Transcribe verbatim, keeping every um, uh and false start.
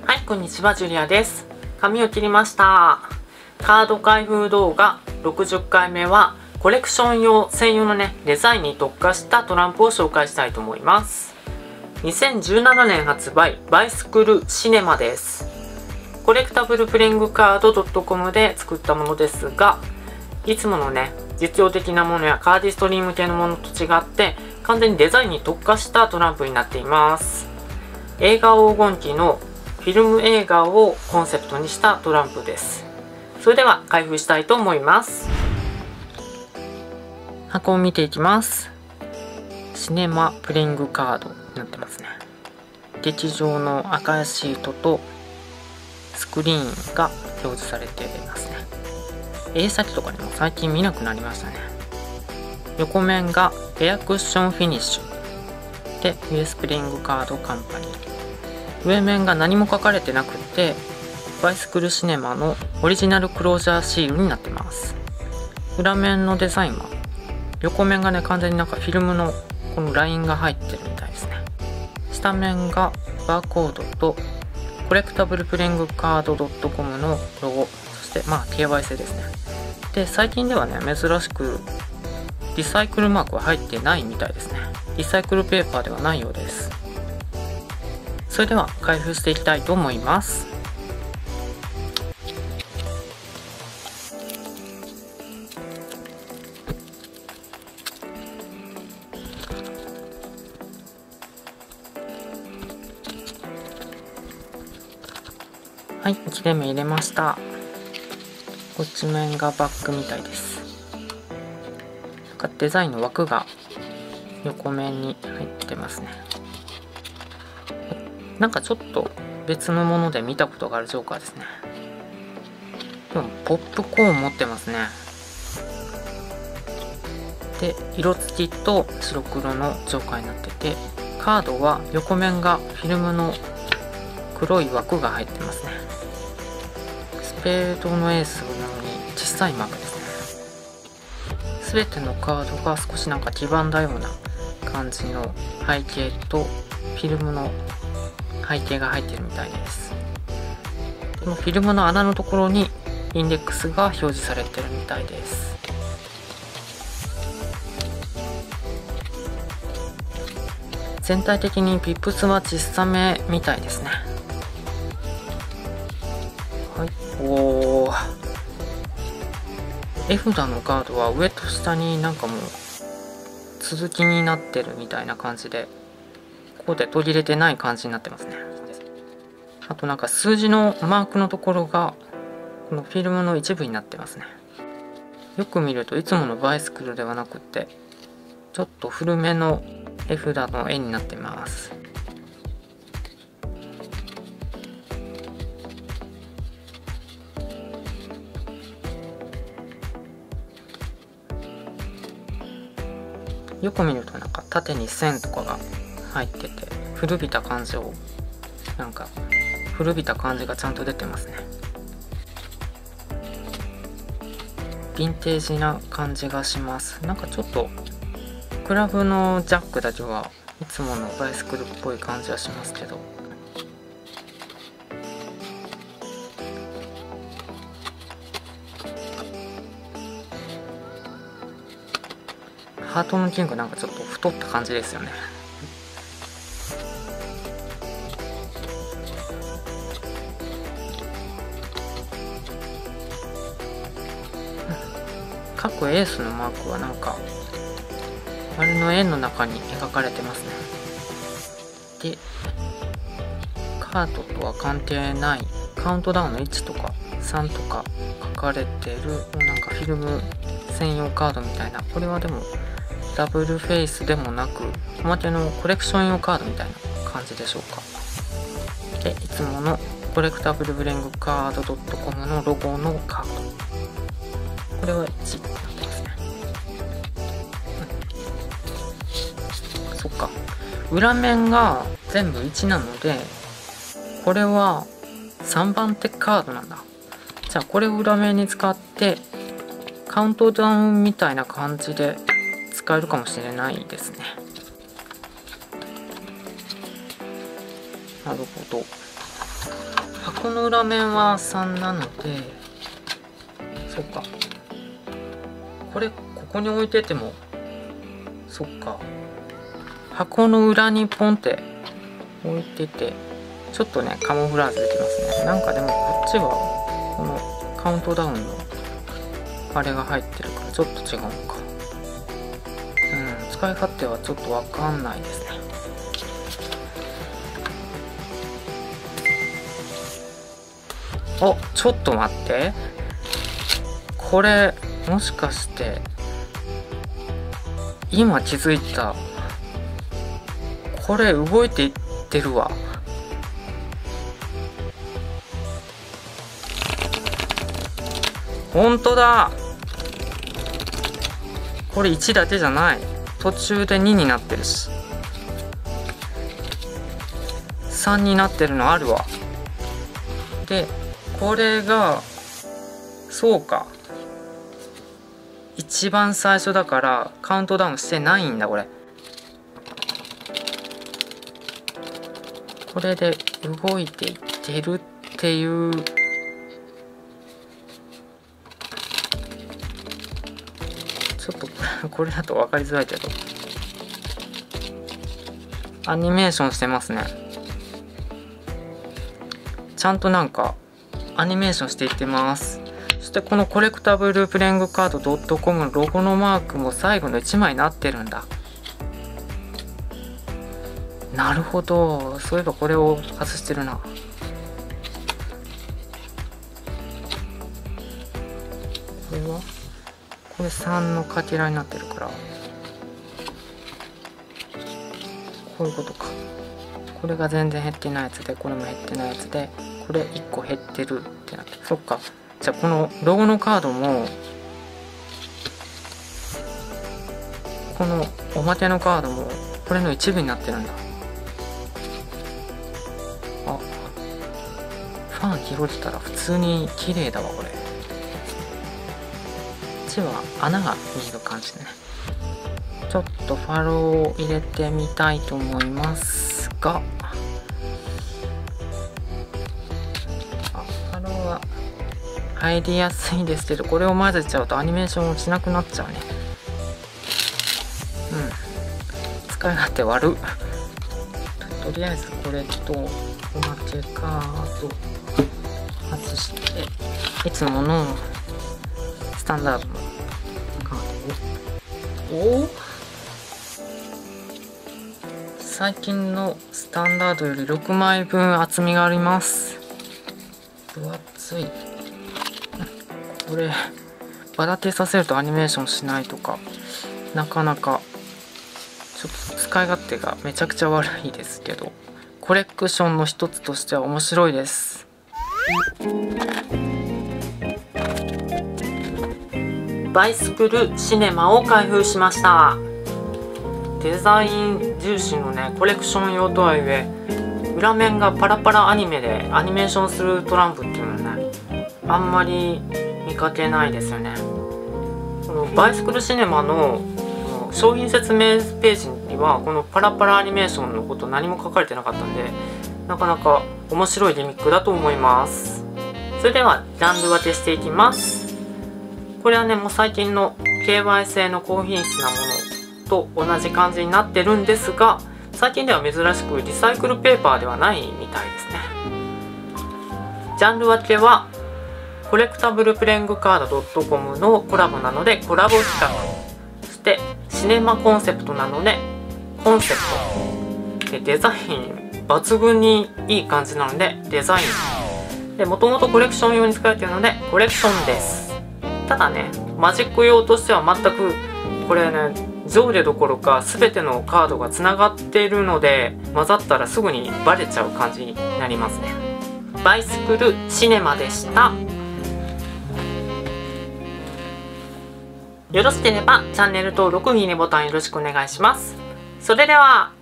はい、こんにちは、ジュリアです。髪を切りました。カード開封動画ろくじゅっかいめはコレクション用専用のねデザインに特化したトランプを紹介したいと思います。にせんじゅうななねん発売、バイスクルシネマです。コレクタブルプレイングカード .com で作ったものですが、いつものね実用的なものやカーディストリーム系のものと違って完全にデザインに特化したトランプになっています。映画黄金期のフィルム映画をコンセプトにしたトランプです。それでは開封したいと思います。箱を見ていきます。シネマプレイングカードになってますね。劇場の赤いシートとスクリーンが表示されていますね。A 先とかでも最近見なくなりましたね。横面がエアクッションフィニッシュで ユーエス プレイングカードカンパニー。上面が何も書かれてなくてバイスクルシネマのオリジナルクロージャーシールになってます。裏面のデザインは横面がね完全になんかフィルムのこのラインが入ってるみたいですね。下面がバーコードとコレクタブルプレイングカード .com のロゴ、そしてまあ ケーワイ 製ですね。で最近ではね珍しくリサイクルマークは入ってないみたいですね。リサイクルペーパーではないようです。それでは開封していきたいと思います。はい、いちれんめ入れました。こっち面がバッグみたいです。なんかデザインの枠が横面に入ってますね。なんかちょっと別のもので見たことがあるジョーカーですね。でもポップコーン持ってますね。で色付きと白黒のジョーカーになってて、カードは横面がフィルムの黒い枠が入ってますね。スペードのエースなのに小さいマークですね。すべてのカードが少しなんか黄ばんだような感じの背景とフィルムの背景が入ってるみたいです。このフィルムの穴のところにインデックスが表示されてるみたいです。全体的にピップスは小さめみたいですね。はい、おー、絵札のカードは上と下になんかもう続きになってるみたいな感じで、ここで途切れてない感じになってますね。あとなんか数字のマークのところがこのフィルムの一部になってますね。よく見るといつものバイスクルではなくてちょっと古めの絵札の絵になってます。よく見るとなんか縦に線とかが入ってて古びた感じをなんか古びた感じがちゃんと出てますね。ヴィンテージな感じがします。なんかちょっとクラブのジャックだけはいつものバイスクルっぽい感じはしますけど、ハートのキングなんかちょっと太った感じですよね。各エースのマークはなんか丸の円の中に描かれてますね。でカードとは関係ないカウントダウンのいちとかさんとか書かれてるなんかフィルム専用カードみたいな、これはでもダブルフェイスでもなくおまけのコレクション用カードみたいな感じでしょうか。でいつものコレクタブルプレイングカード .com のロゴのカード、これはいちになってますね。うん、そっか、裏面が全部いちなのでこれはさんばん手カードなんだ。じゃあこれを裏面に使ってカウントダウンみたいな感じで使えるかもしれないですね。なるほど。 箱の裏面はさんなので、そっか、これここに置いてても、そっか、箱の裏にポンって置いてて、ちょっとねカモフラージュできますね。なんかでもこっちはこのカウントダウンのあれが入ってるからちょっと違うのか。うん、使い勝手はちょっとわかんないですね。お、ちょっと待って、これもしかして今気づいた、これ動いていってるわ。ほんとだ、これいちだけじゃない、途中でにになってるしさんになってるのあるわ。でこれがそうか、一番最初だからカウントダウンしてないんだ。これこれで動いていってるっていう、ちょっとこれだと分かりづらいけどアニメーションしてますね。ちゃんとなんかアニメーションしていってます。そしてこのコレクタブルプレイングカード .com のロゴのマークも最後のいちまいになってるんだ。なるほど、そういえばこれを外してるな。これはこれさんのかけらになってるから、こういうことか。これが全然減ってないやつで、これも減ってないやつで、これいっこ減ってるってなって、そっか。じゃあこのロゴのカードもこのおまけのカードもこれの一部になってるんだ。あ、ファン広げたら普通に綺麗だわ。これこっちは穴が見える感じでね。ちょっとファローを入れてみたいと思いますが、あ、ファローは入りやすいですけど、これを混ぜちゃうとアニメーションをしなくなっちゃうね。うん、使い勝手悪っ。とりあえずこれとおまけカード外して、いつものスタンダードのカードを、お最近のスタンダードよりろくまいぶん厚みがあります。分厚い。こればらけさせるとアニメーションしないとか、なかなかちょっと使い勝手がめちゃくちゃ悪いですけど、コレクションの一つとしては面白いです。バイスクルシネマを開封しました。デザイン重視のねコレクション用とはいえ、裏面がパラパラアニメでアニメーションするトランプっていうのはね、あんまり見かけないですよね。このバイスクルシネマの商品説明ページにはこのパラパラアニメーションのこと何も書かれてなかったんで、なかなか面白いギミックだと思います。それではジャンル分けしていきます。これはねもう最近の ケーワイ 製の高品質なものと同じ感じになってるんですが、最近では珍しくリサイクルペーパーではないみたいですね。ジャンル分けはコレクタブルプレイングカード .com のコラボなのでコラボ企画、そしてシネマコンセプトなのでコンセプトで、デザイン抜群にいい感じなのでデザインで、もともとコレクション用に使われているのでコレクションです。ただねマジック用としては全くこれね上下どころか全てのカードがつながっているので、混ざったらすぐにバレちゃう感じになりますね。バイスクルシネマでした。よろしければチャンネル登録、いいねボタンよろしくお願いします。それでは。